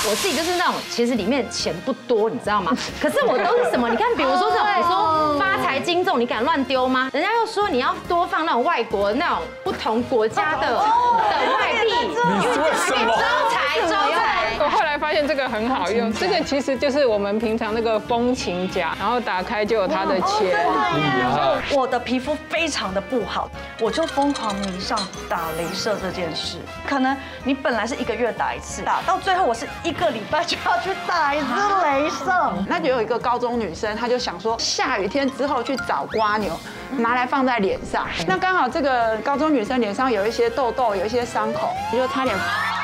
我自己就是那种，其实里面钱不多，你知道吗？可是我都是什么？你看，比如说这种，你说发财金这种，你敢乱丢吗？人家又说你要多放那种外国那种不同国家的外币， 你是为什么？ 招财。 我后来发现这个很好用，这个其实就是我们平常那个风琴夹，然后打开就有它的钱。 我的皮肤非常的不好，我就疯狂迷上打雷射这件事。可能你本来是1个月打1次，打到最后我是1个礼拜就要去打1次雷射。 那就有一个高中女生，她就想说下雨天之后去找蝸牛，拿来放在脸上。那刚好这个高中女生脸上有一些痘痘，有一些伤口，就差点。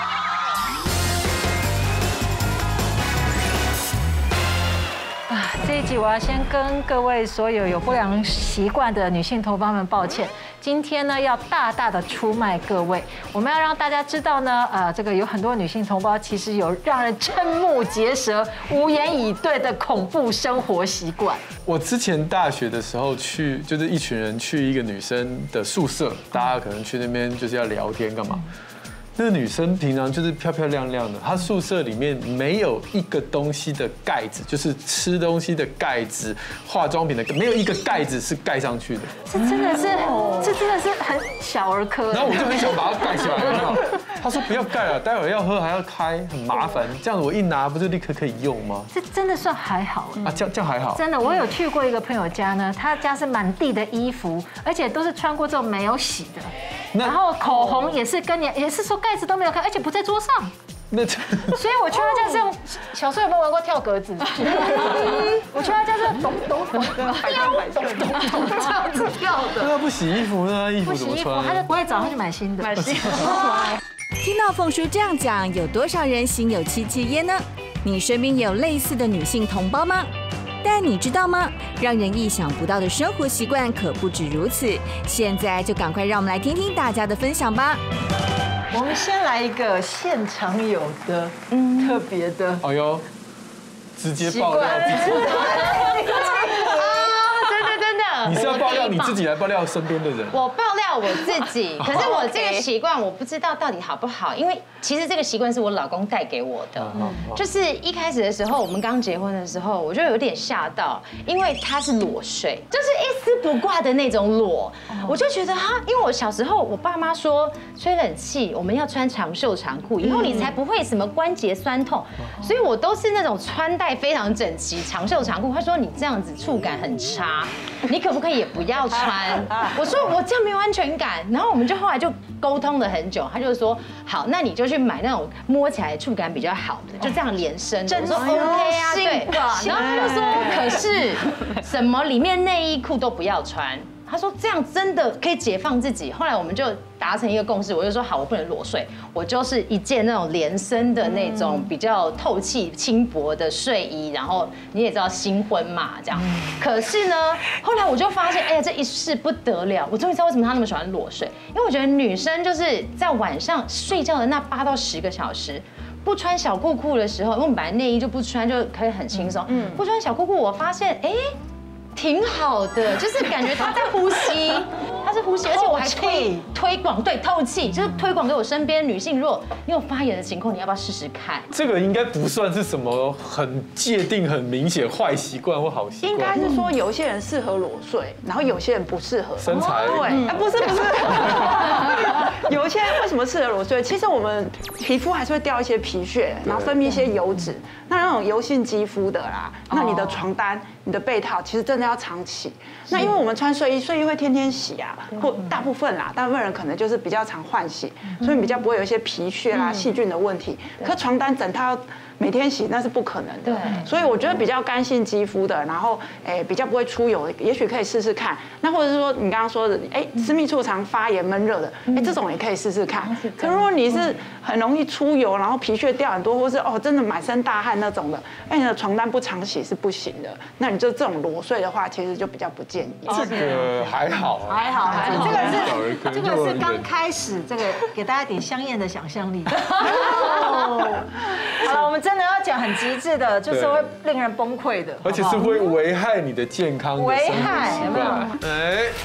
这一集我要先跟各位所有有不良习惯的女性同胞们抱歉。今天呢要大大的出卖各位，我们要让大家知道呢，这个有很多女性同胞其实有让人瞠目结舌、无言以对的恐怖生活习惯。 我之前大学的时候去，就是一群人去一个女生的宿舍，大家可能去那边就是要聊天干嘛。那个女生平常就是漂漂亮亮的，她宿舍里面没有一个东西的盖子，就是吃东西的盖子、化妆品的，没有一个盖子是盖上去的。 这真的是很小儿科。 然后我就很想把它盖起来，有没有？她说不要盖了，待会要喝还要开，很麻烦。这样我一拿不就立刻可以用吗？ 这真的算还好啊，这样还好。 真的，我有去过一个朋友家呢，他家是满地的衣服，而且都是穿过之后没有洗的。然后口红也是也是说盖子都没有开，而且不在桌上。所以我去他家是用，小时候有没有玩过跳格子？我去他家是咚咚咚咚咚这样子跳的。 那不洗衣服呢？衣服怎么穿？ 他就不会早上去买新的。 听到凤叔这样讲，有多少人心有戚戚焉呢？你身边也有类似的女性同胞吗？但你知道吗？让人意想不到的生活习惯可不止如此。现在就赶快让我们来听听大家的分享吧。 我们先来一个现场有的特别的。 哎呦，直接爆料自己。 真的， 你是要爆料你自己，来爆料身边的人？ 我爆料我自己，可是我这个习惯我不知道到底好不好，因为其实这个习惯是我老公带给我的。就是一开始的时候，我们刚结婚的时候，我就有点吓到，因为他是裸睡，就是一丝不挂的那种裸，我就觉得哈，因为我小时候我爸妈说吹冷气我们要穿长袖长裤，以后你才不会什么关节酸痛，所以我都是那种穿戴非常整齐，长袖长裤。他说你这样子触感很差。你可不可以也不要穿？我说我这样没有安全感，然后我们就后来就沟通了很久，他就说好，那你就去买那种摸起来触感比较好的，就这样连身。我说 OK 啊，对。然后他就说可是什么里面内衣裤都不要穿。他说这样真的可以解放自己。后来我们就达成一个共识，我就说好，我不能裸睡，我就是一件那种连身的那种比较透气轻薄的睡衣。然后你也知道新婚嘛，这样。可是呢，后来我就发现，哎呀，这一试不得了。我终于知道为什么他那么喜欢裸睡，因为我觉得女生就是在晚上睡觉的那8到10个小时。不穿小裤裤的时候，因为我们本来内衣就不穿，就可以很轻松。不穿小裤裤，我发现，哎。挺好的，就是感觉他在呼吸，他是呼吸，而且我还推广，对，透气，就是推广给我身边女性，如果你有发炎的情况，你要不要试试看？ 这个应该不算是什么很界定、很明显坏习惯或好习惯。 应该是说有一些人适合裸睡，然后有些人不适合。 身材对，不是。有一些为什么适合裸睡？其实我们皮肤还是会掉一些皮屑，然后分泌一些油脂。那种油性肌肤的啦，那你的床单、你的被套，其实真的要常洗。那因为我们穿睡衣，睡衣会天天洗啊，或大部分人可能就是比较常换洗，所以比较不会有一些皮屑啦、细菌的问题。可床单整套每天洗那是不可能的，对。所以我觉得比较干性肌肤的，然后比较不会出油，也许可以试试看。那或者是说你刚刚说的，私密处常发炎闷热的，这种也可以试试看。可如果你是很容易出油，然后皮屑掉很多，或是真的满身大汗那种的，你的床单不常洗是不行的。那你就这种裸睡的话，其实就比较不建议。 这个还好， 这个是刚开始，这个给大家一点香艳的想象力。好了，我们真的要讲很极致的，就是会令人崩溃的， 而且是会危害你的健康的生活习惯。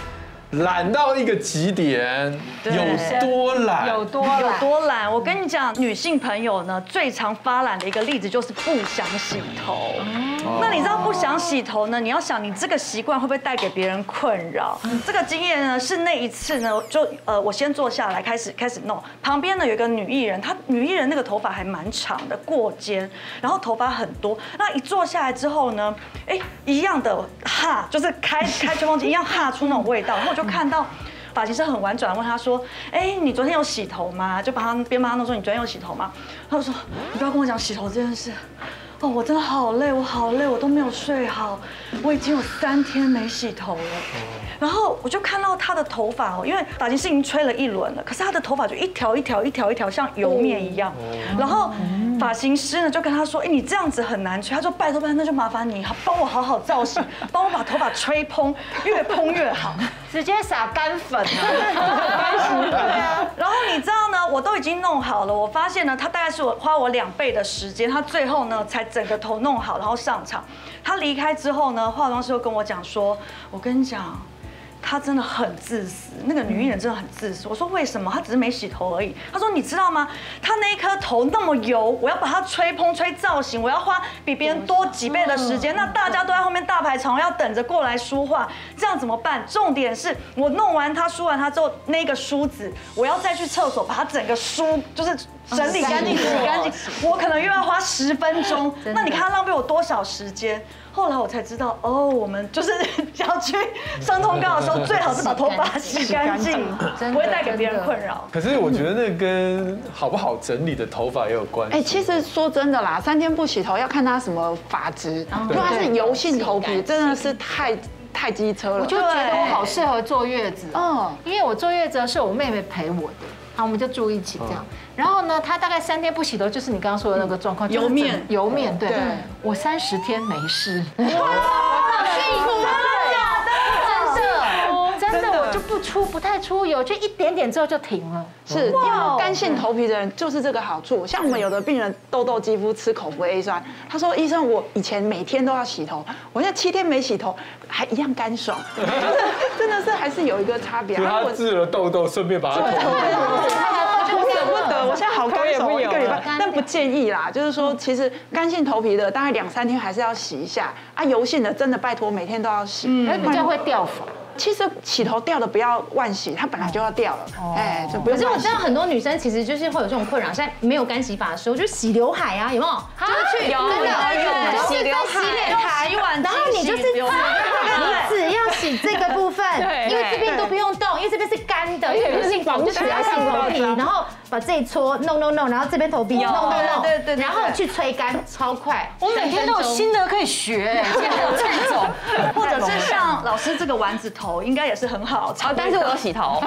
懒到一个极点，有多懒？ 有多懒？我跟你讲，女性朋友呢最常发懒的一个例子就是不想洗头。那你知道不想洗头呢？你要想你这个习惯会不会带给别人困扰？这个经验呢是那一次呢，就我先坐下来开始弄，旁边呢有一个女艺人，女艺人那个头发还蛮长的，过肩，然后头发很多。那一坐下来之后呢，一样的哈，就是开吹风机一样哈出那种味道，然后我就看到发型师很婉转问他说：“你昨天有洗头吗？”就边帮他弄说：“你昨天有洗头吗？”他就说：“你不要跟我讲洗头这件事。”哦，我真的好累，我好累，我都没有睡好，我已经有3天没洗头了。然后我就看到他的头发因为发型师已经吹了一轮了，可是他的头发就一条一条像油面一样。然后发型师呢就跟他说：“你这样子很难吹。”他说：“拜托，那就麻烦你帮我好好造型，帮我把头发吹蓬，越蓬越好。” 直接撒干粉啊！ 对啊。然后你知道呢，我都已经弄好了，我发现呢，他大概是花我2倍的时间，他最后呢才整个头弄好，然后上场。他离开之后呢，化妆师又跟我讲说：“我跟你讲。”她真的很自私，那个女艺人真的很自私。我说为什么？她只是没洗头而已。她说你知道吗？她那一颗头那么油，我要把它吹蓬吹造型，我要花比别人多几倍的时间。那大家都在后面大排长龙，要等着过来梳化，这样怎么办？重点是我弄完她梳完她之后，那个梳子我要再去厕所把它整个梳，就是整理干净、洗干净，我可能又要花10分钟。那你看她浪费我多少时间？后来我才知道，我们就是要去上通告的时候，最好是把头发洗干净，不会带给别人困扰。 可是我觉得那跟好不好整理的头发也有关系。 其实说真的啦，3天不洗头要看他什么发质，如果他是油性头皮，真的是太机车了。 我就觉得我好适合坐月子，因为我坐月子是我妹妹陪我的。好，我们就住一起这样。然后呢，她大概3天不洗头，就是你刚刚说的那个状况， 油面， 对。我30天没事。 哇，辛苦了， 真的，我就不太出油，就一点点之后就停了。 是因为干性头皮的人就是这个好处。像我们有的病人痘痘肌肤吃口服 A 酸，他说医生我以前每天都要洗头，我现在7天没洗头还一样干爽，就是真的是还是有一个差别。 他治了痘痘，顺便把它我舍不得，我现在好干手，1个礼拜，但不建议啦。就是说，其实干性头皮的大概2、3天还是要洗一下啊，油性的真的拜托每天都要洗， 比较会掉发。 其实洗头掉的不要乱洗，它本来就要掉了，就不用。 可是我知道很多女生其实就是会有这种困扰，现在没有干洗发的时候就洗刘海啊，有没有？就是去有洗刘海， 洗碗， 然后你就是你只要洗这个部分，因为这边都不用动，因为这边是干的，因为女性头就只要洗头皮，然后把这一撮弄，然后这边头皮弄， 对， 然后去吹干，超快。 我每天都有新的可以学，这种， 或者是像老师这个丸子头，应该也是很好。 但是我有洗头，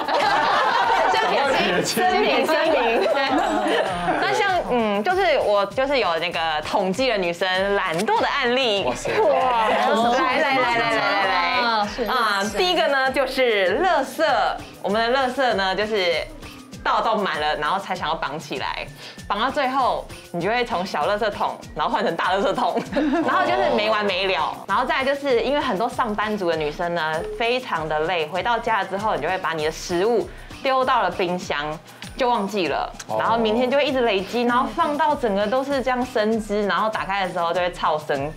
声明。那像就是我就是有那个统计了女生懒惰的案例。哇塞！来，第一个呢就是垃圾，我们的垃圾呢就是倒满了，然后才想要绑起来，绑到最后你就会从小垃圾桶，然后换成大垃圾桶，然后就是没完没了。然后再来就是因为很多上班族的女生呢非常的累，回到家了之后，你就会把你的食物丢到了冰箱。就忘记了，然后明天就会一直累积，然后放到整个都是这样生汁，然后打开的时候就会超生。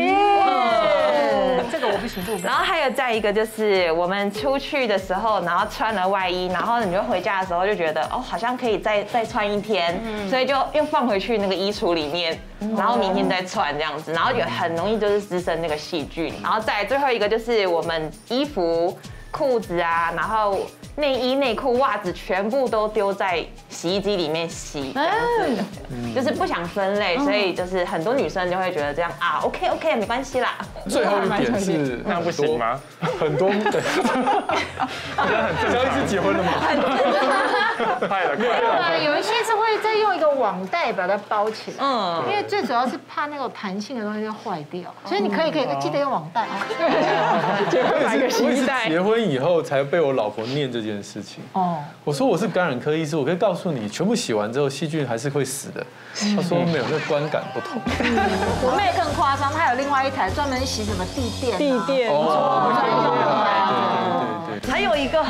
这个我不行。 然后还有再一个就是我们出去的时候，然后穿了外衣，然后你就回家的时候就觉得好像可以再穿1天，所以就又放回去那个衣橱里面，然后明天再穿这样子，然后也很容易就是滋生那个细菌。然后再最后一个就是我们衣服、裤子啊，然后内衣、内裤、袜子全部都丢在洗衣机里面洗，就是不想分类，所以就是很多女生就会觉得这样OK 没关系啦。 最后一点是那样不行吗？ 很多对，肖医师结婚了吗？ 快了。 有一些是会再用一个网袋把它包起来，因为最主要是怕那种弹性的东西会坏掉，所以你可以记得用网袋啊。 买个洗衣袋。结婚以后才被我老婆念这件事情。我说我是感染科医师，我可以告诉你，全部洗完之后细菌还是会死的。她说没有，那观感不同。 我妹更夸张，她有另外一台专门洗什么地垫。 还有一个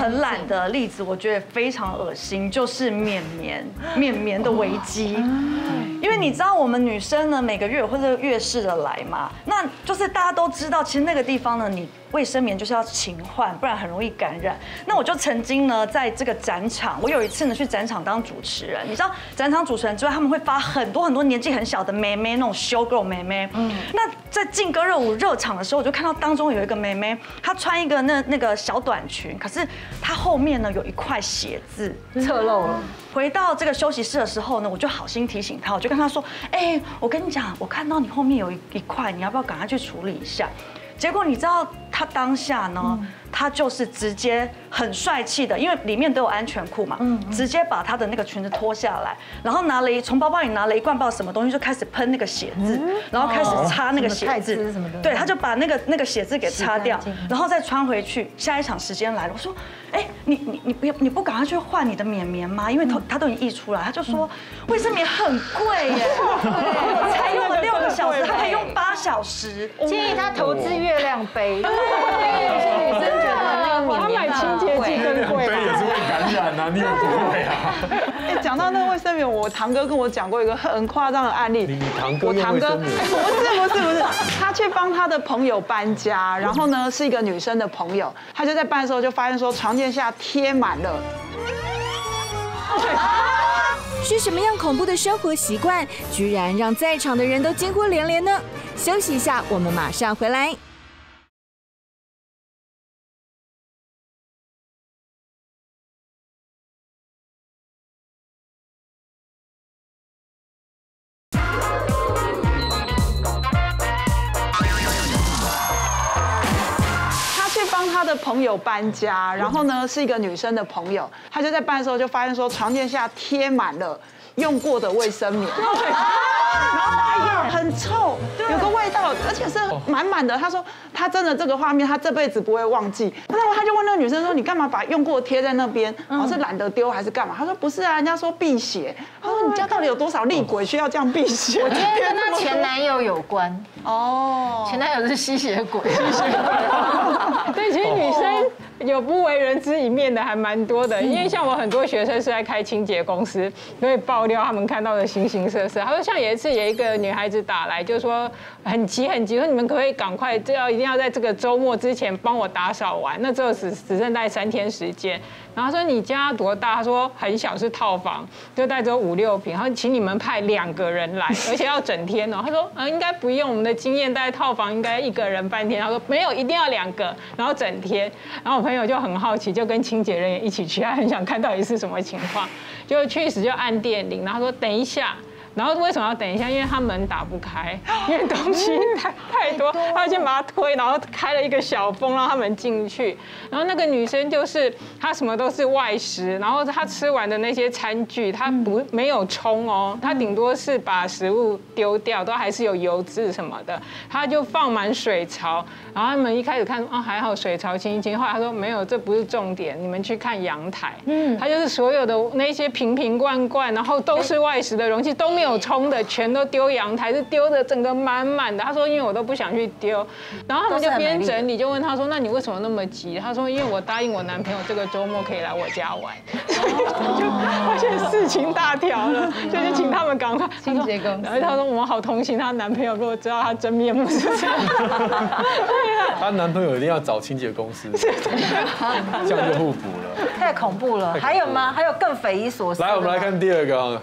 很懒的例子，我觉得非常恶心，就是绵绵的危机。因为你知道我们女生呢，每个月或者月事的来嘛，那就是大家都知道，其实那个地方呢，你卫生棉就是要勤换，不然很容易感染。那我就曾经呢，在这个展场，我有一次呢去展场当主持人，你知道展场主持人之外，他们会发很多年纪很小的妹妹，那种show girl 妹妹。那在劲歌热舞热场的时候，我就看到当中有一个妹妹，她穿一个那个小短裙，可是她后面呢有一块血渍侧漏了。 回到这个休息室的时候呢，我就好心提醒她，我就跟她说：“哎，我跟你讲，我看到你后面有一块，你要不要赶快去处理一下？”结果你知道她当下呢，她就是直接很帅气的，因为里面都有安全裤嘛，直接把她的那个裙子脱下来，然后从包包里拿了一罐不知道什么东西，就开始喷那个血渍，然后开始擦那个血渍，对，她就把那个血渍给擦掉，然后再穿回去。下一场时间来了，我说：“哎，你不赶快去换你的绵绵吗？因为它都已经溢出来。”她就说：“卫生棉很贵耶，我才用了6个小时，她可以用8小时。” 建议她投资月亮杯。有些女生觉得那个她买清洁剂更贵， 杯也是会感染啊，你也不会啊。 哎，讲到那个卫生棉，我堂哥跟我讲过一个很夸张的案例。 你堂哥用卫生棉？ 不是，他去帮他的朋友搬家，然后呢是一个女生的朋友，他就在搬的时候就发现说床垫下贴满了。 是什么样恐怖的生活习惯，居然让在场的人都惊呼连连呢？休息一下，我们马上回来。 他的朋友搬家，然后呢是一个女生的朋友，他就在搬的时候就发现说床垫下贴满了用过的卫生棉，然后很臭，有个味道，而且是满满的。他说他真的这个画面他这辈子不会忘记。那他就问那个女生说：“你干嘛把用过贴在那边？然后是懒得丢还是干嘛？”他说：“不是啊，人家说辟邪。”他说：“你家到底有多少厉鬼需要这样辟邪？” 我觉得跟她前男友有关。哦，前男友是吸血鬼。 对，其实女生有不为人知一面的还蛮多的，因为像我很多学生是在开清洁公司，都会爆料他们看到的形形色色。他说像有一次有一个女孩子打来，就说很急，说你们可不可以赶快，一定要在这个周末之前帮我打扫完，那只剩大概3天时间。然后说你家多大？他说很小，是套房，就大概只有5、6平。然后请你们派2个人来，而且要整天哦。他说应该不用，我们的经验大概套房应该1个人半天。他说没有，一定要2个，然后整天。然后我朋友就很好奇，就跟清洁人员一起去，他很想看到底是什么情况。就去时就按电铃，然后说等一下。然后为什么要等一下？因为他门打不开，因为东西太多，他先把它推，然后开了一个小缝让他们进去。然后那个女生就是她什么都是外食，然后她吃完的那些餐具她没有冲哦，她顶多是把食物丢掉，都还是有油渍什么的，她就放满水槽。然后他们一开始看还好水槽清一清，后来她说没有，这不是重点，你们去看阳台。她就是所有的那些瓶瓶罐罐，然后都是外食的容器都没有冲的，全都丢阳台，是丢的整个满满的。他说因为我都不想去丢，然后他们就边整理就问他说那你为什么那么急？他说因为我答应我男朋友这个周末可以来我家玩，就发现事情大条了，就是请他们赶快清洁工。然后他说我们好同情她男朋友，如果知道他真面目是这样。 她男朋友一定要找清洁公司，这样就互补了。 太恐怖了，还有吗？还有更匪夷所思。 来，我们来看第2个。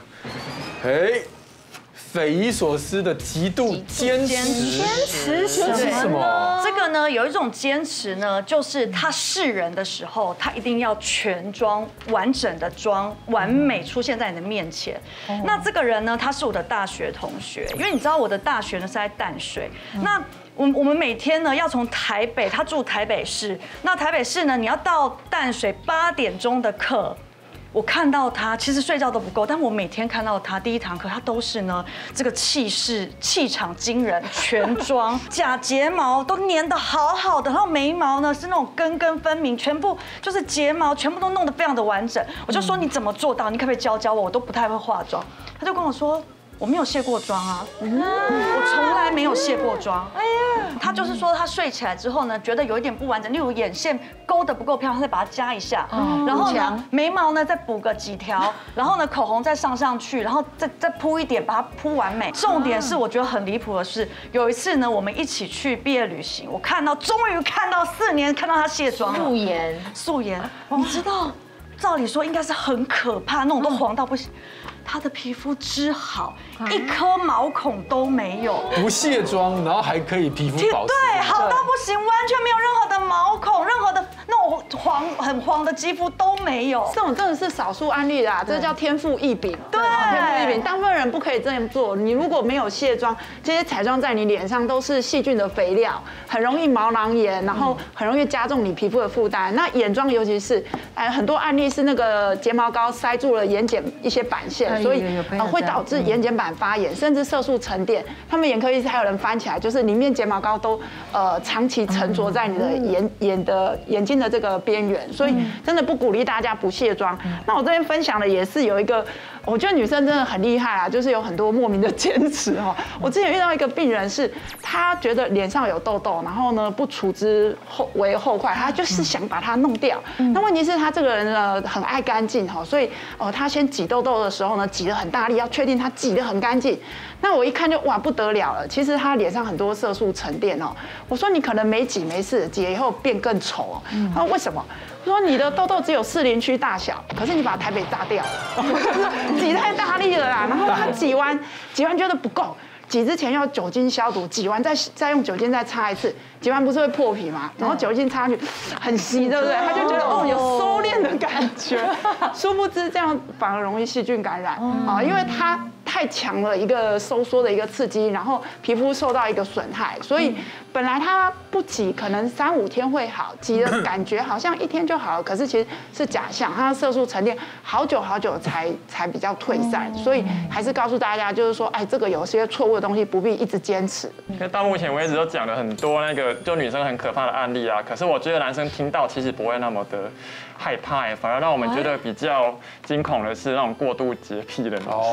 匪夷所思的极度坚持。 坚持什么？ 这个呢，有一种坚持呢，就是他示人的时候，他一定要全妆、完整的妆、完美出现在你的面前。那这个人呢，他是我的大学同学，因为你知道我的大学呢是在淡水。那我们每天呢要从台北，他住台北市，那台北市呢你要到淡水8点钟的课。我看到他，其实睡觉都不够，但我每天看到他第1堂课，他都是呢这个气场惊人，全妆，假睫毛都粘得好好的，然后眉毛呢是那种根根分明，全部就是睫毛全部都弄得非常的完整。我就说你怎么做到？你可不可以教我？我都不太会化妆。他就跟我说。 我没有卸过妆啊，我从来没有卸过妆。哎呀，他就是说他睡起来之后呢，觉得有一点不完整，例如眼线勾得不够漂亮，他再把它加一下，然后呢眉毛呢再补个几条，然后呢口红再上去，然后再铺一点，把它铺完美。重点是我觉得很离谱的是，有一次呢我们一起去毕业旅行，我终于看到4年看到他卸妆了，素颜，你知道，照理说应该是很可怕，那种都黄到不行。她的皮肤之好，一颗毛孔都没有， 不卸妆，然后还可以皮肤保湿， 对，好到不行，完全没有任何的毛孔，任何的那种很黄的肌肤都没有。 这种真的是少数案例啦，这叫天赋异禀。 对， 天赋异禀，大部分人不可以这样做。你如果没有卸妆，这些彩妆在你脸上都是细菌的肥料，很容易毛囊炎，然后很容易加重你皮肤的负担。那眼妆尤其是，很多案例是那个睫毛膏塞住了眼睑一些板线。所以会导致眼睑板发炎，甚至色素沉淀。他们眼科医师还有人翻起来，就是里面睫毛膏都长期沉着在你的眼睛的这个边缘，所以真的不鼓励大家不卸妆。那我这边分享的也是有一个，我觉得女生真的很厉害啊，就是有很多莫名的坚持哦。我之前遇到一个病人是，他觉得脸上有痘痘，然后呢不除之为后快，他就是想把它弄掉。那问题是，他这个人呢很爱干净哈，所以他先挤痘痘的时候呢挤得很大力，要确定他挤得很干净。那我一看就哇不得了了，其实他脸上很多色素沉淀哦。我说你可能没挤没事，挤了以后变更丑哦。他说为什么？我说你的痘痘只有士林区大小，可是你把台北炸掉了，挤太大力了啦。然后他挤完觉得不够。挤之前要酒精消毒，挤完再用酒精再擦一次，挤完不是会破皮吗？然后酒精擦上去很稀，对不对？他就觉得有收敛的感觉，殊不知这样反而容易细菌感染啊，因为它太强了一个收缩的一个刺激，然后皮肤受到一个损害，所以本来它不挤可能3-5天会好，挤的感觉好像1天就好了，可是其实是假象，它的色素沉淀好久才比较退散，所以还是告诉大家，就是说，哎，这个有些错误的东西不必一直坚持。 到目前为止都讲了很多那个就女生很可怕的案例啊，可是我觉得男生听到其实不会那么的害怕，反而让我们觉得比较惊恐的是那种过度洁癖的女生。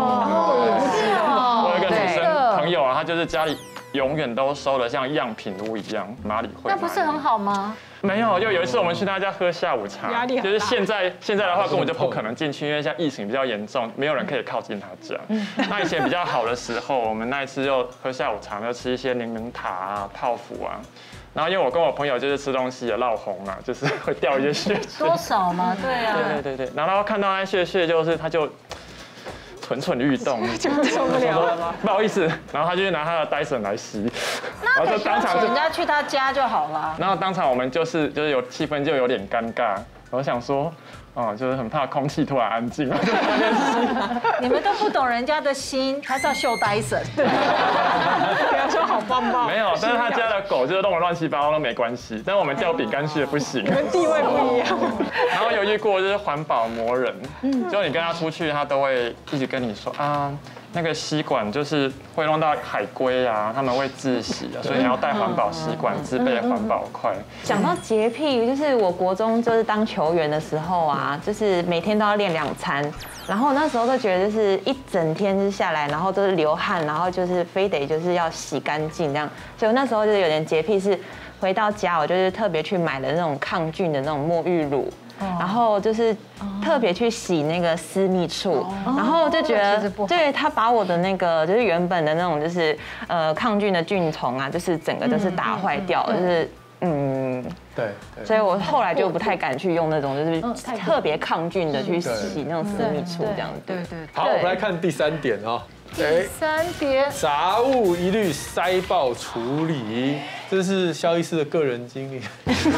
我有一个女生朋友啊，她就是家里永远都收得像样品屋一样，马里会。 那不是很好吗？ 没有，就有一次我们去他家喝下午茶，就是现在的话根本就不可能进去，因为现在疫情比较严重，没有人可以靠近他家。那以前比较好的时候，我们那一次就喝下午茶，就吃一些柠檬塔啊、泡芙啊。然后因为我跟我朋友就是吃东西也落红啊，就是会掉一些屑屑。 多少嘛？对啊。 对。然后看到那屑屑，就是他就蠢蠢欲动， 就受不了了吗？ 不好意思，然后他就拿他的Dyson来吸， 然后就当场人家去他家就好了。 然后当场我们就是有气氛就有点尴尬，我想说。就是很怕空气突然安静。 你们都不懂人家的心，还是要秀Dyson。 不要说好棒棒。 没有，但是他家的狗就是弄得乱七八糟都没关系，但是我们掉饼干屑不行。 你们地位不一样。 然后有遇过就是环保魔人，就你跟他出去，他都会一直跟你说啊。那个吸管就是会弄到海龟啊，他们会窒息啊，所以你要带环保吸管，自备环保筷。 讲到洁癖，就是我国中就是当球员的时候啊，就是每天都要练2餐，然后那时候都觉得就是一整天就是下来，然后都是流汗，然后就是非得就是要洗干净这样，所以我那时候就是有点洁癖，是回到家我就是特别去买了那种抗菌的那种沐浴乳。然后就是特别去洗那个私密处，然后就觉得，对，他把我的那个就是原本的那种就是抗菌的菌虫啊，就是整个就是打坏掉，就是对， 所以我后来就不太敢去用那种就是特别抗菌的去洗那种私密处这样子。 对。 好，我们来看第3点啊。 第3点， 杂物一律塞爆处理，这是萧医师的个人经历。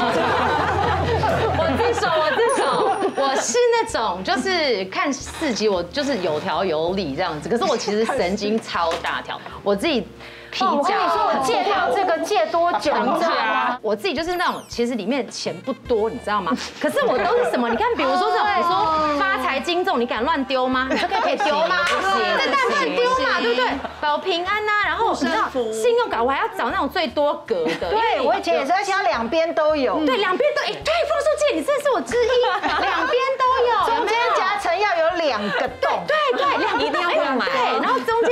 我自首，我是那种就是看4集我就是有条有理这样子，可是我其实神经超大条，我自己。 我跟你说，我戒掉这个戒多久，你知道吗？ 我自己就是那种，其实里面钱不多，你知道吗？可是我都是什么？你看，比如说这种，你说发财金这种，你敢乱丢吗？你这个可以丢吗？这当然不能丢嘛，对不对？保平安呐，然后你知道信用卡我还要找那种最多格的。 对，我以前也是，而且它2边都有。 对，2边都对，凤书姐，你真的是我之一，2边都有， 中间夹层要有2个洞。 对， 一定要买。 对，然后中间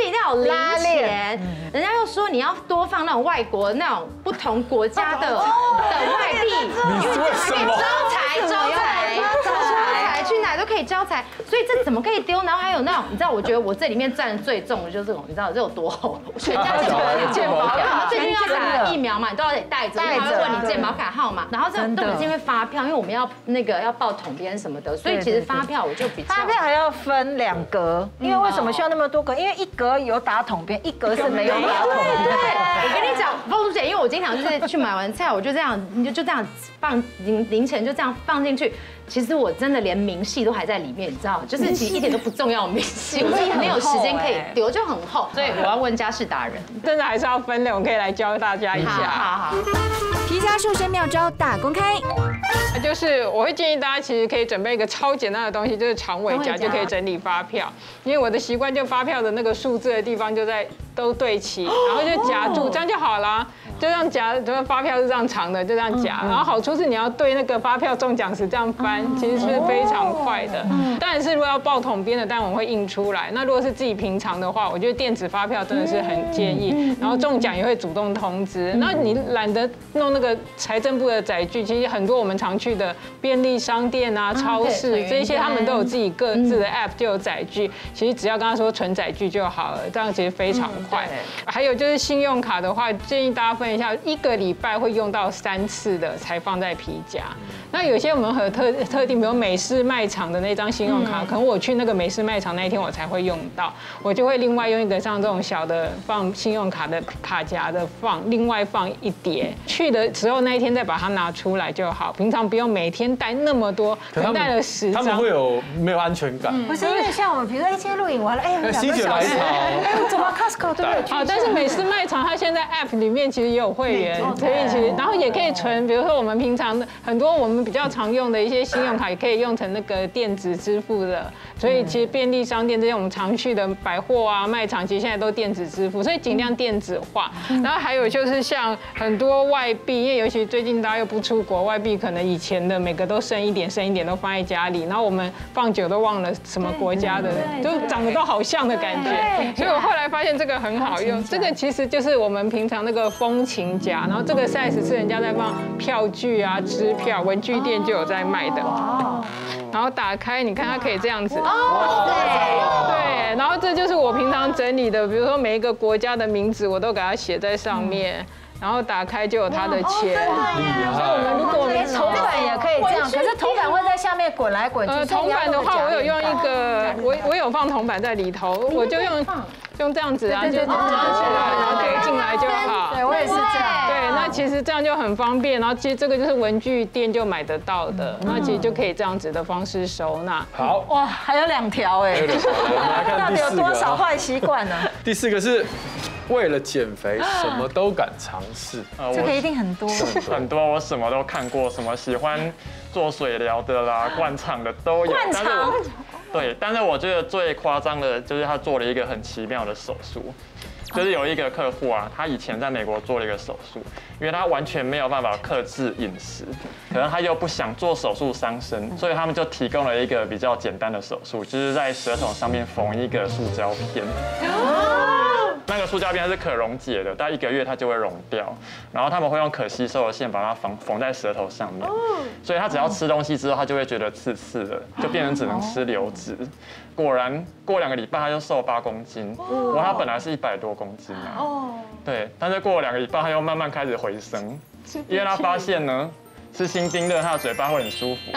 说你要多放那种外国那种不同国家的外币， 你是为什么？ 招财去哪都可以招财，所以这怎么可以丢？然后还有那种，你知道，我觉得我这里面占的最重的就是这种，你知道这有多厚？全家健保卡，最近要打疫苗嘛，你都要得带着，他会问你健保卡号码，然后这根本是因为发票，因为我们要报统编什么的，所以其实发票我就比较发票还要分2格，因为为什么需要那么多格？因为1格有打统编，1格是没有打统编。 对，我跟你讲，凤珠姐，因为我经常就是去买完菜，我就这样，就这样放零钱，就这样放进去。其实我真的连明细都还在里面，你知道，就是其实一点都不重要的明细，我也没有时间可以丢，就很厚，所以我要问家事达人， 真的还是要分的，我可以来教大家一下。 好。 皮夹瘦身妙招大公开， 就是我会建议大家其实可以准备一个超简单的东西，就是长尾夹就可以整理发票。因为我的习惯就发票的那个数字的地方都对齐，然后就夹住，这样就好啦。就这样夹，就是发票是这样长的，就这样夹。然后好处是你要对那个发票中奖时这样翻，其实是非常快的。当然是如果要报统编的，当然我会印出来。那如果是自己平常的话，我觉得电子发票真的是很建议。然后中奖也会主动通知。那你懒得弄那个财政部的载具，其实很多我们常去的便利商店啊、超市这些，他们都有自己各自的 app 就有载具。其实只要跟他说存载具就好了，这样其实非常快。还有就是信用卡的话，建议大家分一下，1个礼拜会用到3次的才放在皮夹。那有些我们很特定，比如美式卖场的那张信用卡，可能我去那个美式卖场那一天我才会用到，我就会另外用一个像这种小的放信用卡的卡夹的另外放1叠，去的时候那一天再把它拿出来就好。平常不用每天带那么多，可能带了10张。 他们会没有安全感？ 不是因为像我们，比如说今天录影完了，我2个小时，我怎么 Costco 都有去？ 但是美式卖场它现在 app 里面其实也有会员，所以其实然后也可以存，比如说我们平常的很多我们比较常用的一些信用卡，也可以用成那个电子支付的。所以其实便利商店这些我们常去的百货啊、卖场，其实现在都电子支付，所以尽量电子化。然后还有就是像很多外币，因为尤其最近大家又不出国，外币可能以前的每个都剩一点都放在家里，然后我们放久都忘了什么国家的，就长得都好像的感觉。所以我后来发现这个很好用，这个其实就是我们平常那个风琴夹，然后这个 size 是人家在放票据啊、支票，文具店就有在卖的。然后打开，你看它可以这样子。对，然后这就是我平常整理的，比如说每一个国家的名字，我都给它写在上面。然后打开就有它的钱，所以我们如果铜板也可以这样，可是铜板会在下面滚来滚去。 铜板的话，我有用一个，我有放铜板在里头，我就用这样子啊，就拿起来，然后可以进来就好。 对，我也是这样。 对，那其实这样就很方便。然后其实这个就是文具店就买得到的，那其实就可以这样子的方式收纳。 好， 哇，还有2条哎，到底有多少坏习惯呢？ 第4个是为了减肥，什么都敢尝试。 这个一定很多， 很多，我什么都看过，什么喜欢做水疗的啦、灌肠的都有。 灌肠。 对，但是我觉得最夸张的就是他做了一个很奇妙的手术，就是有一个客户啊，他以前在美国做了一个手术，因为他完全没有办法克制饮食，可能他又不想做手术伤身，所以他们就提供了一个比较简单的手术，就是在舌头上面缝一个塑胶片。那个塑胶片是可溶解的，大概1个月它就会溶掉，然后他们会用可吸收的线把它缝在舌头上面，所以他只要吃东西之后，他就会觉得刺刺的，就变成只能吃流质。果然过2个礼拜他就瘦8公斤，哇，他本来是100多公斤啊，对，但是过了2个礼拜他又慢慢开始回升，因为他发现呢，吃新冰乐他的嘴巴会很舒服。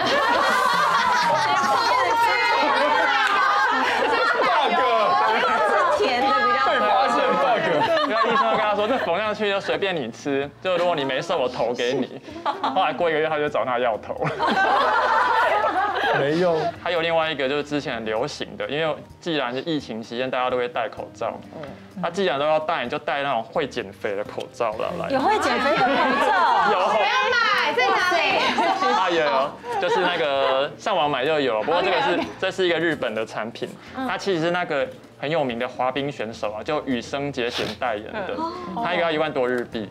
医生跟他说：“这缝上去就随便你吃，就如果你没瘦，我投给你。”后来过1个月，他就找他要头， 没用。 还有另外一个就是之前很流行的，因为既然是疫情期间，大家都会戴口罩，那既然都要戴，你就戴那种会减肥的口罩来。 有会减肥的口罩？ 有。 不要买，在哪里？ 有，就是那个上网买就有，不过这是一个日本的产品，它其实是那个很有名的滑冰选手啊，就羽生结弦代言的，他一个要1万多日币。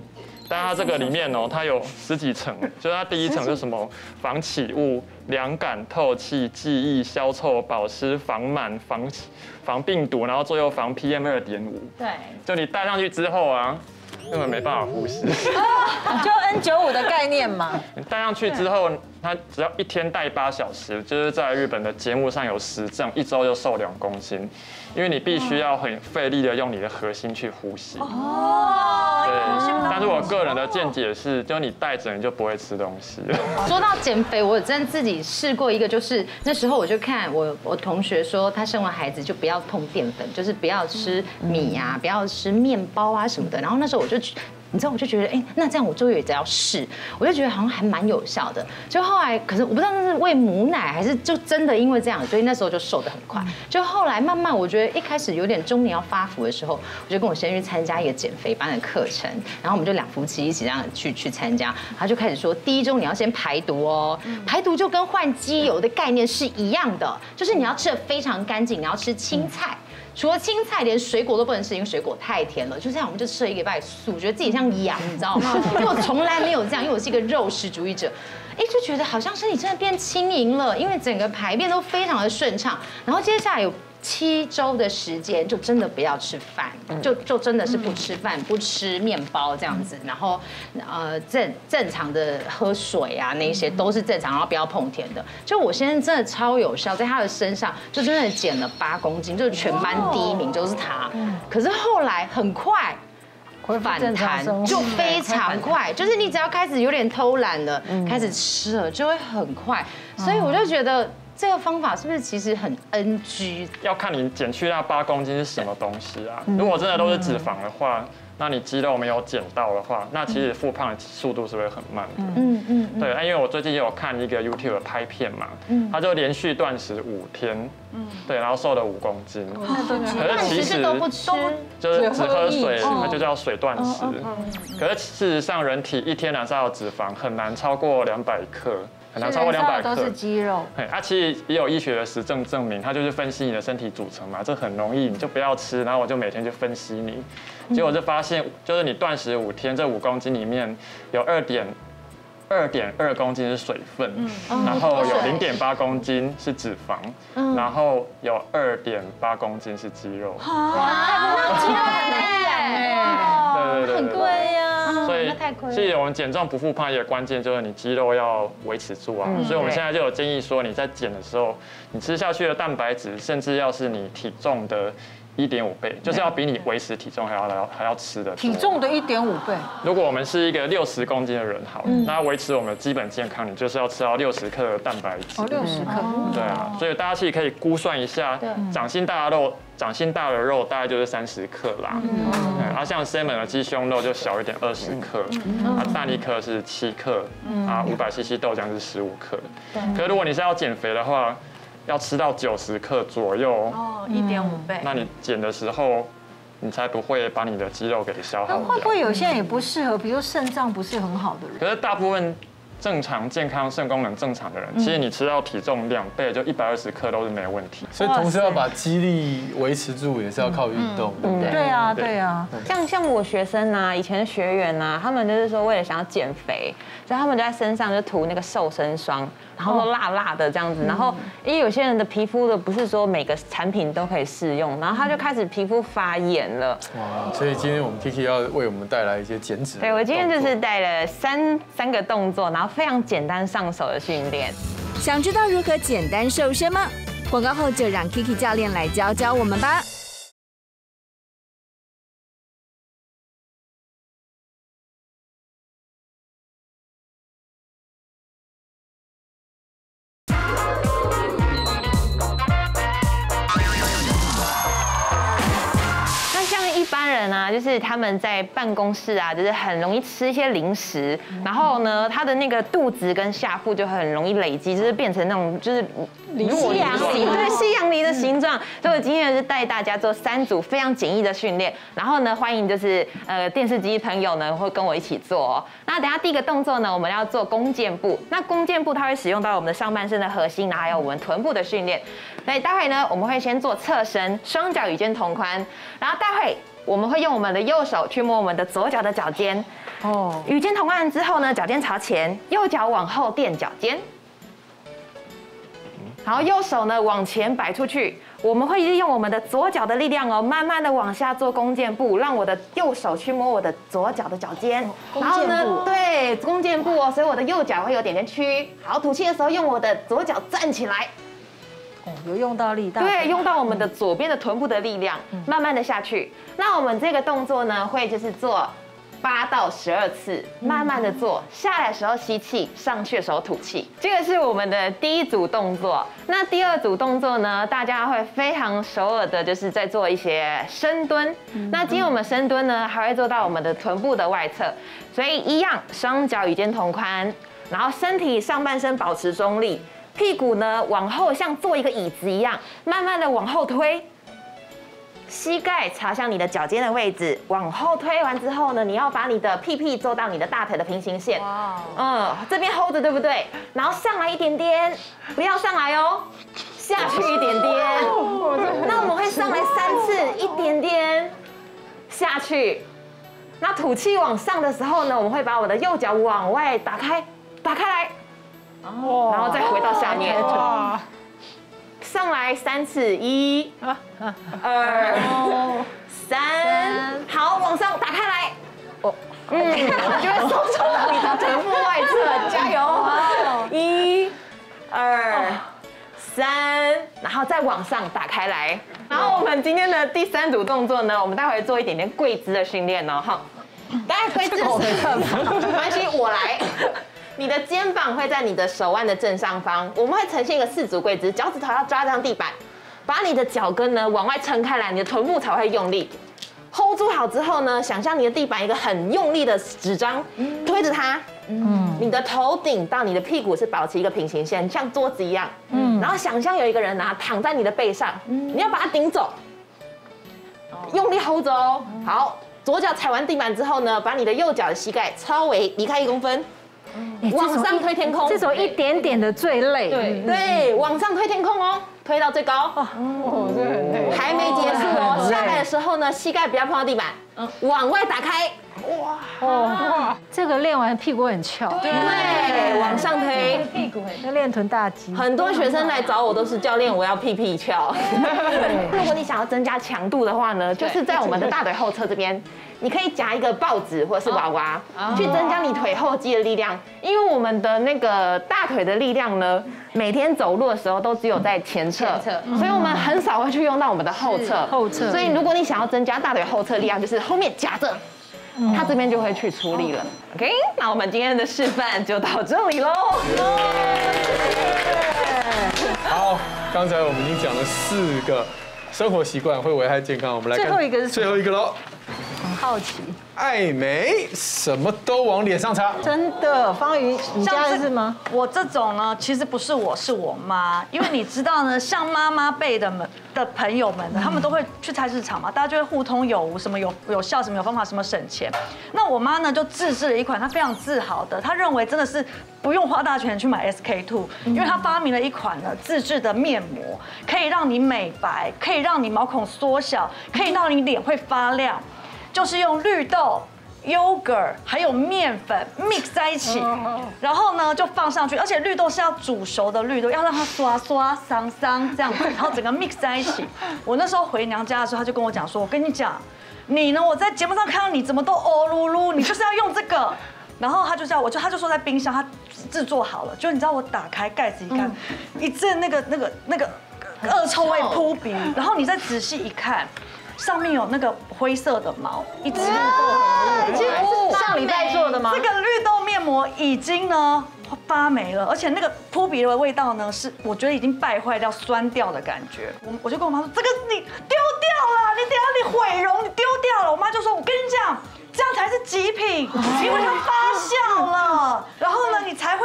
但它这个里面哦，它有10几层，就是它第一层是什么防起雾、凉感、透气、记忆、消臭、保湿、防螨、防病毒，然后最后防 PM2.5。 对， 就你戴上去之后啊，根本没办法呼吸。 就 N95 的概念嘛。 你戴上去之后，它只要1天戴8小时，就是在日本的节目上有实证，1周就瘦2公斤，因为你必须要很费力的用你的核心去呼吸。对，但是我个人的见解是，就你戴着你就不会吃东西了。 说到减肥，我真的自己试过一个，就是那时候我就看我同学说，他生完孩子就不要碰淀粉，就是不要吃米啊，不要吃面包啊什么的。然后那时候我就。你知道，我就觉得，那这样我也只要试，我就觉得好像还蛮有效的。就后来，可是我不知道那是喂母奶还是就真的因为这样，所以那时候就瘦得很快。就后来慢慢，我觉得一开始有点中年要发福的时候，我就跟我先生去参加一个减肥班的课程，然后我们就2夫妻一起这样去参加。他就开始说，第1周你要先排毒哦，排毒就跟换机油的概念是一样的，就是你要吃得非常干净，你要吃青菜。除了青菜，连水果都不能吃，因为水果太甜了。就这样，我们就吃了1个礼拜素，觉得自己像羊，你知道吗？因为我从来没有这样，因为我是一个肉食主义者。就觉得好像身体真的变轻盈了，因为整个排便都非常的顺畅。然后接下来有7周的时间，就真的不要吃饭，就真的是不吃饭，不吃面包这样子。然后正常的喝水啊，那些都是正常，然后不要碰甜的。就我先生真的超有效，在他的身上就真的减了8公斤，就是全班第1名就是他。可是后来很快。反弹就非常快，就是你只要开始有点偷懒了，开始吃了就会很快，所以我就觉得这个方法是不是其实很 NG？ 要看你减去那8公斤是什么东西啊？如果真的都是脂肪的话，那你肌肉没有减到的话，那其实复胖的速度是会很慢的。对，因为我最近也有看一个 YouTube 的拍片嘛，他就连续断食5天，对，然后瘦了5公斤。可是其实都不吃， 就是只喝水，它就叫水断食。可是事实上，人体1天燃烧的脂肪很难超过200克。很难超过200克， 都是肌肉。 其实也有医学的实证证明，它就是分析你的身体组成嘛，这很容易，你就不要吃，然后我就每天去分析你，结果就发现，就是你断食5天，这5公斤里面有2.2公斤是水分，然后有0.8公斤是脂肪，然后有2.8公斤是肌肉。 哇，肌肉很难对， 很贵呀。 所以，其实我们减重不复胖，一个关键就是你肌肉要维持住啊。所以我们现在就有建议说，你在减的时候，你吃下去的蛋白质，甚至要是你体重的1.5倍，就是要比你维持体重还要吃的。 体重的1.5倍。 如果我们是一个60公斤的人好，那维持我们的基本健康，你就是要吃到60克的蛋白质。 60克。 对啊，所以大家其实可以估算一下，掌心大的肉大概就是30克啦。像 Salmon 的鸡胸肉就小一点，20克。蛋1克是7克。500cc 豆浆是15克。可是如果你是要减肥的话，要吃到90克左右 ，1.5倍。 那你减的时候，你才不会把你的肌肉给消耗掉。 会不会有些人也不适合，比如肾脏不是很好的人？ 可是大部分正常、健康、肾功能正常的人，其实你吃到体重2倍，就120克都是没问题。 所以同时要把肌力维持住，也是要靠运动，对不对？ 对啊。 像我学生啊，以前的学员啊，他们就是说为了想要减肥，所以他们就在身上就涂那个瘦身霜，然后都辣辣的这样子。然后因为有些人的皮肤的不是说每个产品都可以适用，然后他就开始皮肤发炎了。 哇！所以今天我们 Kiki 要为我们带来一些减脂。 对，我今天就是带了三个动作，然后非常简单上手的训练。 想知道如何简单瘦身吗？广告后就让 Kiki 教练来教教我们吧。 就是他们在办公室啊，就是很容易吃一些零食，然后呢，他的那个肚子跟下腹就很容易累积，就是变成那种就是西洋梨，对，西洋梨的形状。所以我今天是带大家做3组非常简易的训练，然后呢，欢迎就是电视机朋友呢会跟我一起做哦。那等下第一个动作呢，我们要做弓箭步。那弓箭步它会使用到我们的上半身的核心，然后还有我们臀部的训练。所以待会呢，我们会先做侧身，双脚与肩同宽，然后待会我们会用我们的右手去摸我们的左脚的脚尖， 哦，与肩同宽之后呢，脚尖朝前，右脚往后垫脚尖。然后右手呢往前摆出去，我们会利用我们的左脚的力量哦，慢慢的往下做弓箭步，让我的右手去摸我的左脚的脚尖。然后呢，对，弓箭步哦，所以我的右脚会有点点屈。好，吐气的时候用我的左脚站起来。 哦，有用到力道。 对，用到我们的左边的臀部的力量，慢慢的下去。那我们这个动作呢，会就是做8到12次，慢慢的做，下来的时候吸气，上去的时候吐气。这个是我们的第一组动作。那第二组动作呢，大家会非常熟耳的，就是在做一些深蹲。那今天我们深蹲呢，还会做到我们的臀部的外侧，所以一样，双脚与肩同宽，然后身体上半身保持中立，屁股呢往后像坐一个椅子一样，慢慢的往后推。膝盖朝向你的脚尖的位置，往后推完之后呢，你要把你的屁屁做到你的大腿的平行线。这边 hold 着，对不对？然后上来一点点，不要上来哦，下去一点点。那我们会上来3次，一点点下去。那吐气往上的时候呢，我们会把我的右脚往外打开来，然后再回到下面。上来3次，1、2、3，好，往上打开来，就会收缩到你的臀部外侧，加油！1、2、3，然后再往上打开来。然后我们今天的第3组动作呢，我们待会做一点点跪姿的训练哦，哈，大家跪姿没关系，我来。你的肩膀会在你的手腕的正上方，我们会呈现一个4足跪姿，脚趾头要抓上地板，把你的脚跟呢往外撑开来，你的臀部才会用力。hold 住好之后呢，想象你的地板一个很用力的纸张，推着它，你的头顶到你的屁股是保持一个平行线，像桌子一样，然后想象有一个人躺在你的背上，你要把它顶走，用力 hold 着哦。好，左脚踩完地板之后呢，把你的右脚的膝盖稍微离开1公分。往上推天空， 这种一点点的最累。 对，往上推天空哦，推到最高。 这很累。 还没结束哦，下来的时候呢，膝盖不要碰到地板，往外打开。 哇，这个练完屁股很翘。 对，往上推， 屁股要练臀大肌。 很多学生来找我都是教练，我要屁屁翘。如果你想要增加强度的话呢，就是在我们的大腿后侧这边。你可以夹一个抱子或者是娃娃，去增加你腿后肌的力量。因为我们的那个大腿的力量呢，每天走路的时候都只有在前侧，所以我们很少会去用到我们的后侧。所以如果你想要增加大腿后侧力量，就是后面夹着，它这边就会去出力了。OK， 那我们今天的示范就到这里喽。 好，刚才我们已经讲了4个生活习惯会危害健康，我们来看最后一个是最后一个喽。 很好奇， 爱美什么都往脸上擦， 真的，方瑜，你家的是吗？ 我这种呢，其实不是我，是我妈，因为你知道呢，像妈妈辈的朋友们呢，他们都会去菜市场嘛，大家就会互通有无，什么有效，什么有方法，什么省钱。那我妈呢，就自制了一款她非常自豪的，她认为真的是不用花大钱去买 SK2，因为她发明了一款呢自制的面膜，可以让你美白，可以让你毛孔缩小，可以让你脸会发亮。就是用绿豆、yogurt 还有面粉 mix 在一起，然后呢就放上去，而且绿豆是要煮熟的绿豆，要让它刷刷桑桑这样子，然后整个 mix 在一起。我那时候回娘家的时候，他就跟我讲说：“我跟你讲，你呢，我在节目上看到你怎么都哦噜噜，你就是要用这个。”然后他就叫他就说在冰箱他制作好了，就你知道我打开盖子一看，一阵那个恶臭味扑鼻，然后你再仔细一看。上面有那个灰色的毛，一直上礼拜做的吗？ 这个绿豆面膜已经呢发霉了，而且那个扑鼻的味道呢是我觉得已经败坏掉、酸掉的感觉。我就跟我妈说，这个你丢掉了，你等下你毁容，你丢掉了。我妈就说，我跟你讲。这样才是极品，因为它发酵了，然后呢，你才会呢更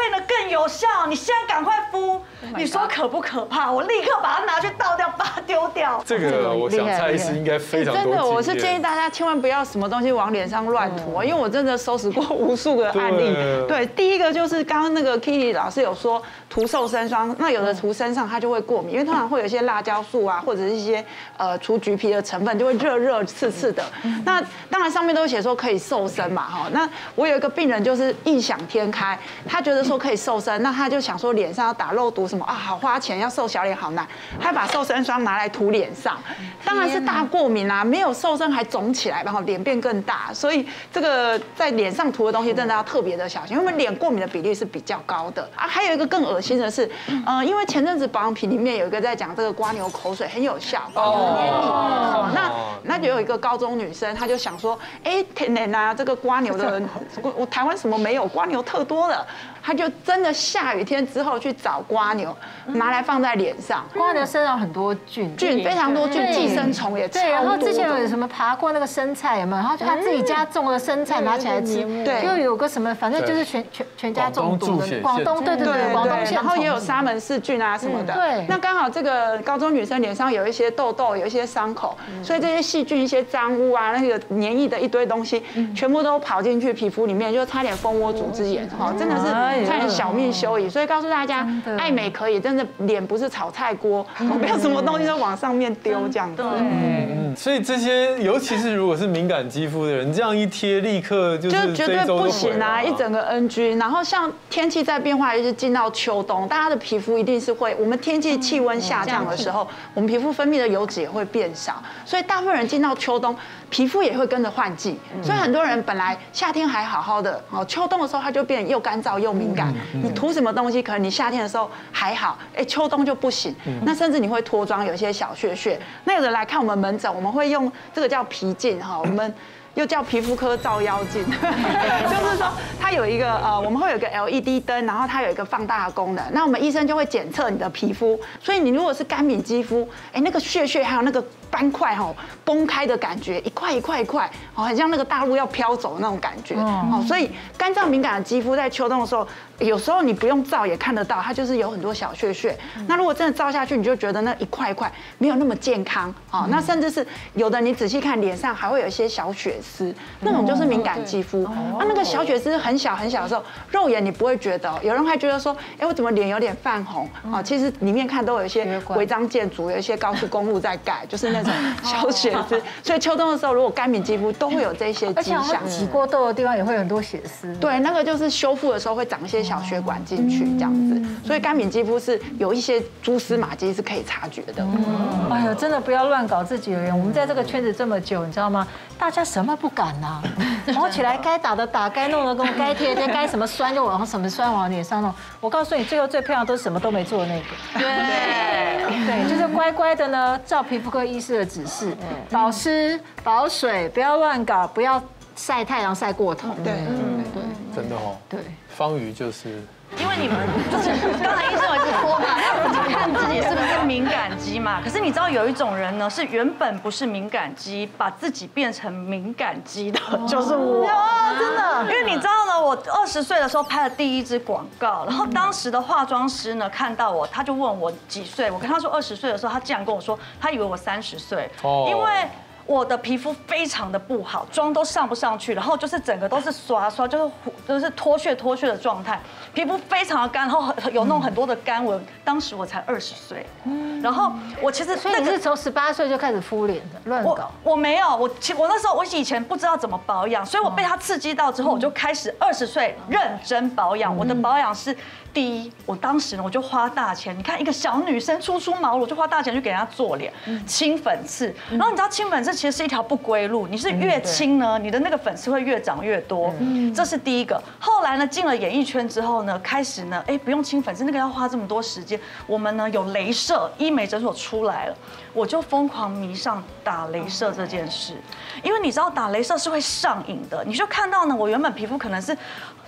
更有效，你现在赶快敷。你说可不可怕？我立刻把它拿去倒掉，把它丢掉。 这个我想蔡医师应该非常多经验。 真的，我是建议大家千万不要什么东西往脸上乱涂，因为我真的收拾过无数个案例。对，第一个就是刚刚那个 Kitty 老师有说涂瘦身霜，那有的涂身上它就会过敏，因为通常会有一些辣椒素啊，或者是一些除橘皮的成分，就会热刺刺的。那当然上面都写说可以瘦身嘛，哈。那我有一个病人就是异想天开，他觉得说可以瘦身，那他就想说脸上要打肉毒什么啊，好花钱，要瘦小脸好难，他把瘦身霜拿来涂脸上，当然是大过敏啊，没有瘦身还肿起来，然后脸变更大，所以这个在脸上涂的东西真的要特别的小心，因为脸过敏的比例是比较高的啊。还有一个更恶心的是，因为前阵子保养品里面有一个在讲这个瓜牛口水很有效，保持黏液，那就有一个高中女生，她就想说，哎，天然啊，这个瓜牛的，我台湾什么没有，瓜牛特多了。他就真的下雨天之后去找瓜牛，拿来放在脸上。 瓜牛身上很多菌非常多菌，寄生虫也超多。 对，然后之前有什么爬过那个生菜有没有？然后他自己家种的生菜拿起来吃，对，就有个什么，反正就是全家中毒的。广东对，广东县。 然后也有沙门氏菌啊什么的。对。那刚好这个高中女生脸上有一些痘痘，有一些伤口，所以这些细菌、一些脏污啊，那个黏液的一堆东西，全部都跑进去皮肤里面，就差点蜂窝组织炎，哈，真的是。差点小命休矣，所以告诉大家，爱美可以，真的脸不是炒菜锅，不要什么东西都往上面丢这样子。 所以这些，尤其是如果是敏感肌肤的人，这样一贴立刻就绝对不行啊，一整个 NG。然后像天气在变化，尤其是进到秋冬，大家的皮肤一定是会，我们天气气温下降的时候，我们皮肤分泌的油脂也会变少，所以大部分人进到秋冬，皮肤也会跟着换季。所以很多人本来夏天还好好的，秋冬的时候它就变又干燥又敏感。你涂什么东西，可能你夏天的时候还好，秋冬就不行。那甚至你会脱妆，有一些小屑屑。那有人来看我们门诊，我们会用这个叫皮镜哈，我们又叫皮肤科照妖镜，就是说它有一个我们会有一个 LED 灯，然后它有一个放大的功能。那我们医生就会检测你的皮肤，所以你如果是干敏肌肤，那个屑屑还有那个斑块哈崩开的感觉，一块一块一块，很像那个大陆要飘走的那种感觉。所以干燥敏感的肌肤在秋冬的时候，有时候你不用照也看得到，它就是有很多小屑屑。那如果真的照下去，你就觉得那一块一块没有那么健康啊。那甚至是有的你仔细看脸上还会有一些小血丝，那种就是敏感肌肤。那个小血丝很小很小的时候，肉眼你不会觉得，有人还觉得说，我怎么脸有点泛红啊？其实里面看都有一些违章建筑，有一些高速公路在盖，就是那种小血丝。所以秋冬的时候，如果干敏肌肤都会有这些迹象。 挤过痘的地方也会有很多血丝。 对，那个就是修复的时候会长一些小血管进去这样子。所以干敏肌肤是有一些蛛丝马迹是可以察觉的。 哎呦，真的不要乱搞自己的人。我们在这个圈子这么久，你知道吗？大家什么不敢呐？然后起来该打的打，该弄的弄，该贴的该什么酸就往什么酸往脸上弄。我告诉你，最后最漂亮都是什么都没做的那个。对，就是乖乖的呢，照皮肤科医师的指示，保湿保水，不要乱搞，不要晒太阳晒过头。 对， 真的哦。 对， 方瑜就是。 因为你们就是刚才医生有一直说嘛，要怎么看自己是不是敏感肌嘛？可是你知道有一种人呢，是原本不是敏感肌，把自己变成敏感肌的，就是我。真的，因为你知道呢，我20岁的时候拍了第一支广告，然后当时的化妆师呢看到我，他就问我几岁，我跟他说20岁的时候，他竟然跟我说，他以为我30岁，因为。我的皮肤非常的不好，妆都上不上去，然后就是整个都是刷，就是脱屑的状态，皮肤非常的干，然后有那种很多的干纹。当时我才20岁，然后我其实所以你是从18岁就开始敷脸的，乱搞？ 我没有，我那时候我以前不知道怎么保养，所以我被他刺激到之后，我就开始20岁认真保养。我的保养是第一，我当时呢我就花大钱，你看一个小女生初出茅庐，我就花大钱去给人家做脸，清粉刺，然后你知道清粉刺其实是一条不归路，你是越清呢，你的那个粉刺会越长越多，这是第一个。后来呢，进了演艺圈之后呢，开始呢，不用清粉刺，那个要花这么多时间。我们呢有雷射，医美诊所出来了，我就疯狂迷上打雷射这件事，因为你知道打雷射是会上瘾的，你就看到呢，我原本皮肤可能是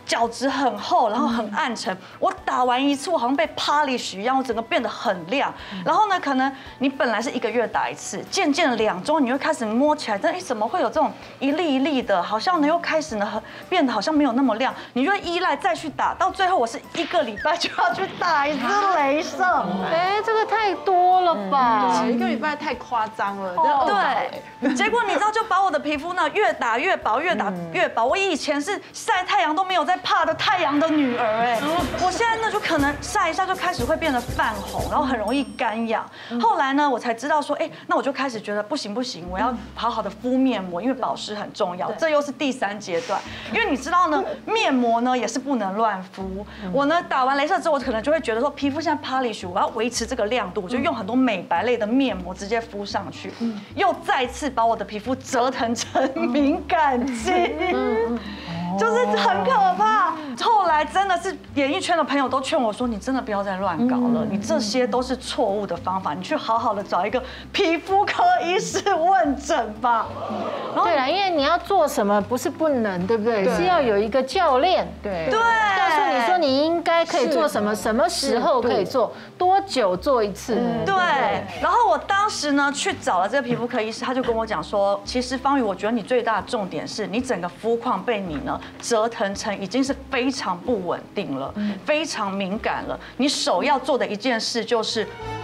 角质很厚，然后很暗沉。我打完一次，我好像被 polish 一样，我整个变得很亮。然后呢，可能你本来是1个月打一次，渐渐2周你会开始摸起来，但怎么会有这种一粒一粒的，好像呢又开始呢变得好像没有那么亮，你就会依赖再去打，到最后我是1个礼拜就要去打一次雷射。 哎，这个太多了吧 ？1个礼拜太夸张了。 对，结果你知道，就把我的皮肤呢越打越薄，越打越薄。我以前是晒太阳都没有在怕的太阳的女儿，哎，我现在呢就可能晒一下就开始会变得泛红，然后很容易干痒。后来呢，我才知道说，哎，那我就开始觉得不行，我要好好的敷面膜，因为保湿很重要。这又是第3阶段，因为你知道呢，面膜呢也是不能乱敷。我呢打完雷射之后，我可能就会觉得说，皮肤现在 polish， 我要维持这个亮度，我就用很多美白类的面膜直接敷上去，又再次把我的皮肤折腾成敏感肌。就是很可怕。后来真的是演艺圈的朋友都劝我说：“你真的不要再乱搞了，你这些都是错误的方法，你去好好的找一个皮肤科医师问诊吧。” 对啦，因为你要做什么不是不能，对不对？是要有一个教练，对，告诉你说你应该可以做什么，什么时候可以做，多久做一次。 对。然后我当时呢去找了这个皮肤科医师，他就跟我讲说：“其实方宇，我觉得你最大的重点是你整个肤况被你呢折腾成已经是非常不稳定了，非常敏感了。你首要做的一件事就是。”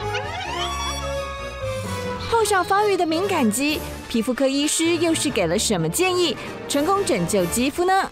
后上方宇的敏感肌，皮肤科医师又是给了什么建议，成功拯救肌肤呢？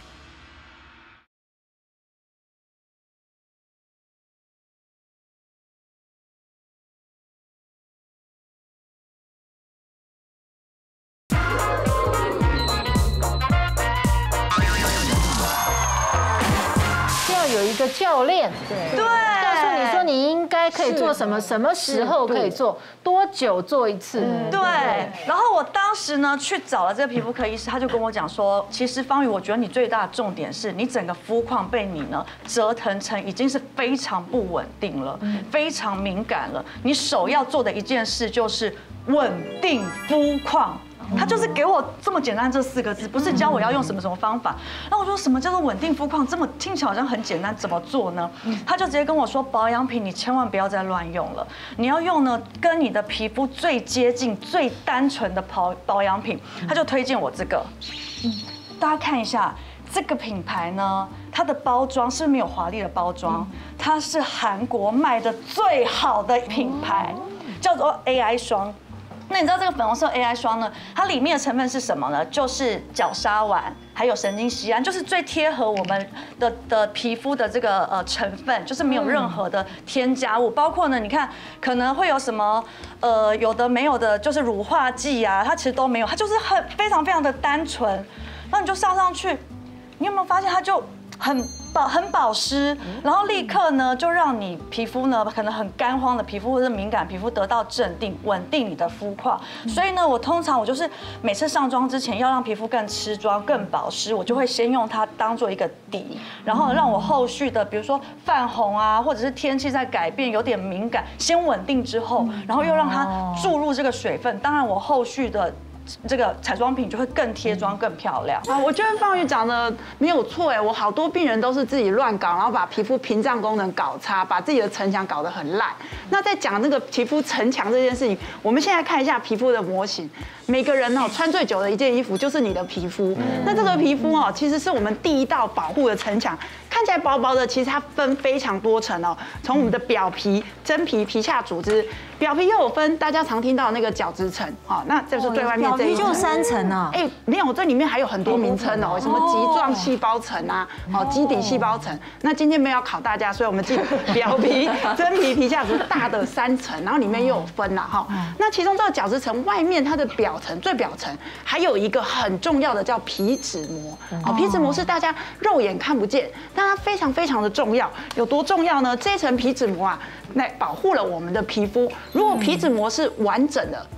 有一个教练，对，告诉你说你应该可以做什么，什么时候可以做，多久做一次。 对。然后我当时呢去找了这个皮肤科医师，他就跟我讲说，其实方宇，我觉得你最大的重点是你整个肤况被你呢折腾成已经是非常不稳定了，非常敏感了。你首要做的一件事就是稳定肤况。他就是给我这么简单这4个字，不是教我要用什么方法。那我说什么叫做稳定肤况？这么听起来好像很简单，怎么做呢？他就直接跟我说，保养品你千万不要再乱用了，你要用呢跟你的皮肤最接近、最单纯的保养品。他就推荐我这个，大家看一下这个品牌呢，它的包装是没有华丽的包装，它是韩国卖的最好的品牌，叫做 AI 霜。那你知道这个粉红色 AI 霜呢？它里面的成分是什么呢？就是角鲨烷，还有神经酰胺，就是最贴合我们的皮肤的这个成分，就是没有任何的添加物。包括呢，你看可能会有什么有的没有的，就是乳化剂啊，它其实都没有，它就是非常非常的单纯。那你就上去，你有没有发现它就很保湿，然后立刻呢就让你皮肤呢可能很干荒的皮肤或者敏感皮肤得到镇定，稳定你的肤况。所以呢，我通常就是每次上妆之前要让皮肤更持妆、更保湿，我就会先用它当做一个底，然后让我后续的比如说泛红啊，或者是天气在改变有点敏感，先稳定之后，然后又让它注入这个水分。当然我后续的这个彩妆品就会更贴妆、更漂亮啊！我觉得方宇讲的没有错哎，我好多病人都是自己乱搞，然后把皮肤屏障功能搞差，把自己的城墙搞得很烂。那在讲那个皮肤城墙这件事情，我们现在看一下皮肤的模型。每个人穿最久的一件衣服就是你的皮肤。那这个皮肤其实是我们第一道保护的城墙，看起来薄薄的，其实它分非常多层哦。从我们的表皮、真皮、皮下组织，表皮又有分大家常听到的那个角质层那这是最外面这一层。 表皮就3层啊？ 哎，没有，这里面还有很多名称哦，什么棘状细胞层啊，基底细胞层。那今天没有考大家，所以我们记得表皮、真皮、皮下组织大的3层，然后里面又有分啦哈。那其中这个角质层外面它的最表层还有一个很重要的叫皮脂膜。皮脂膜是大家肉眼看不见，但它非常非常的重要。有多重要呢？这一层皮脂膜来保护了我们的皮肤。如果皮脂膜是完整的，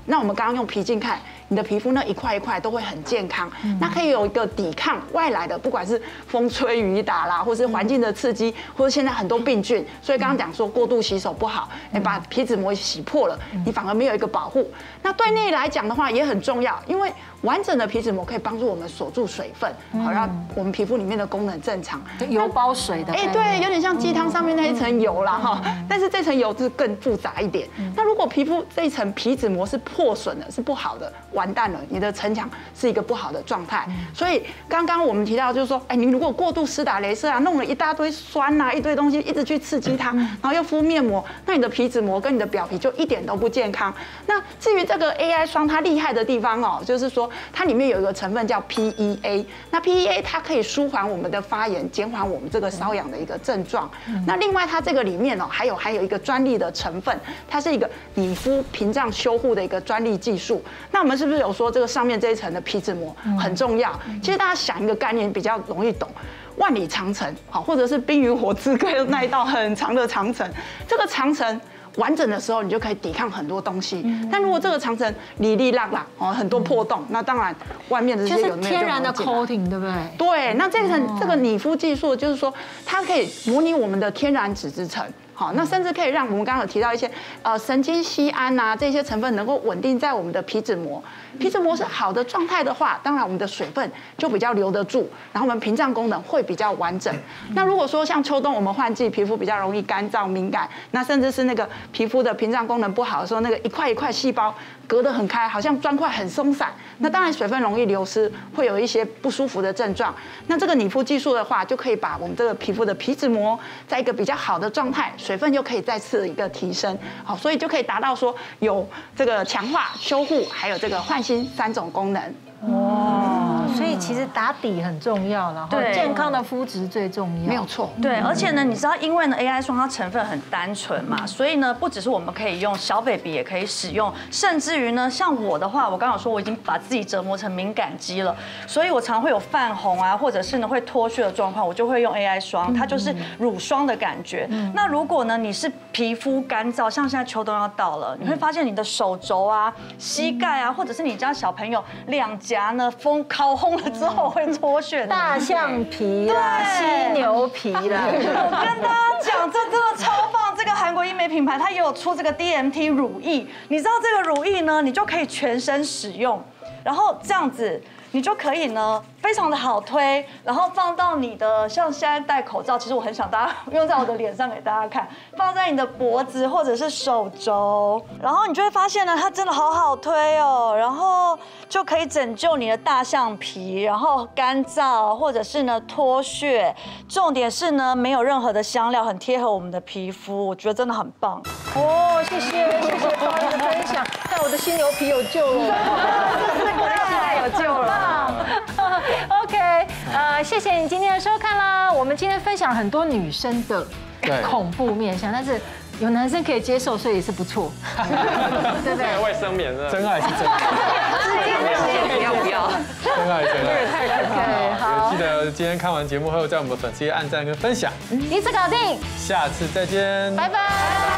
那我们刚刚用皮镜看，你的皮肤那一块一块都会很健康，那可以有一个抵抗外来的，不管是风吹雨打啦，或是环境的刺激，或者现在很多病菌。所以刚刚讲说过度洗手不好，把皮脂膜洗破了，你反而没有一个保护。那对内来讲的话也很重要，因为完整的皮脂膜可以帮助我们锁住水分，好让我们皮肤里面的功能正常。 油包水的， 对，有点像鸡汤上面那一层油啦哈，但是这层油是更复杂一点。那如果皮肤这一层皮脂膜是破损的，是不好的，完蛋了，你的城墙是一个不好的状态。所以刚刚我们提到就是说，你如果过度施打雷射啊，弄了一大堆酸啊，一堆东西一直去刺激它，然后又敷面膜，那你的皮脂膜跟你的表皮就一点都不健康。那至于这个 AI 霜，它厉害的地方哦，就是说它里面有一个成分叫 PEA， 那 PEA 它可以舒缓我们的发炎，减缓我们这个瘙痒的一个症状。那另外它这个里面哦，还有一个专利的成分，它是一个拟肤屏障修护的一个专利技术。那我们是不是有说这个上面这一层的皮脂膜很重要？其实大家想一个概念比较容易懂。万里长城，好，或者是冰与火之歌那一道很长的长城，这个长城完整的时候，你就可以抵抗很多东西。但如果这个长城哩哩啦啦，很多破洞，那当然外面的这些有没有天然的 coating， 对不对？ 对，那这个拟肤技术就是说，它可以模拟我们的天然脂质层。好，那甚至可以让我们刚刚有提到一些神经酰胺啊这些成分能够稳定在我们的皮脂膜。皮脂膜是好的状态的话，当然我们的水分就比较留得住，然后我们屏障功能会比较完整。那如果说像秋冬我们换季，皮肤比较容易干燥敏感，那甚至是那个皮肤的屏障功能不好的时候，那个一块一块细胞隔得很开，好像砖块很松散，那当然水分容易流失，会有一些不舒服的症状。那这个拟肤技术的话，就可以把我们这个皮肤的皮脂膜在一个比较好的状态，水分又可以再次一个提升，好，所以就可以达到说有这个强化、修护，还有这个焕新3种功能。 所以其实打底很重要，然后健康的肤质最重要， 没有错。 对，而且呢，你知道，因为呢 AI 霜它成分很单纯嘛，所以呢，不只是我们可以用，小 baby 也可以使用，甚至于呢，像我的话，我刚刚有说我已经把自己折磨成敏感肌了，所以我常会有泛红啊，或者是呢会脱屑的状况，我就会用 AI 霜，它就是乳霜的感觉。那如果呢你是皮肤干燥，像现在秋冬要到了，你会发现你的手肘啊、膝盖啊，或者是你家小朋友两颊呢，风烤烘了之后会脱屑， 大象皮啦、犀牛皮啦。 我跟大家讲，这真的超棒！这个韩国医美品牌它也有出这个 DMT 乳液，你知道这个乳液呢，你就可以全身使用，然后这样子。你就可以呢，非常的好推，然后放到你的，像现在戴口罩，其实我很想大家用在我的脸上给大家看，放在你的脖子或者是手肘，然后你就会发现呢，它真的好好推哦，然后就可以拯救你的大象皮，然后干燥或者是呢脱屑，重点是呢没有任何的香料，很贴合我们的皮肤，我觉得真的很棒。 哦，谢谢宝仪的分享，看我的犀牛皮有救了，现在有救了。OK， 谢谢你今天的收看啦。我们今天分享了很多女生的恐怖面向，但是有男生可以接受，所以也是不错，对不对？ 卫生棉的真爱是真爱， 不要， 真爱真爱。 太可怕了。好， 记得今天看完节目后，在我们的粉丝页按赞跟分享， 一次搞定， 下次再见， 拜拜。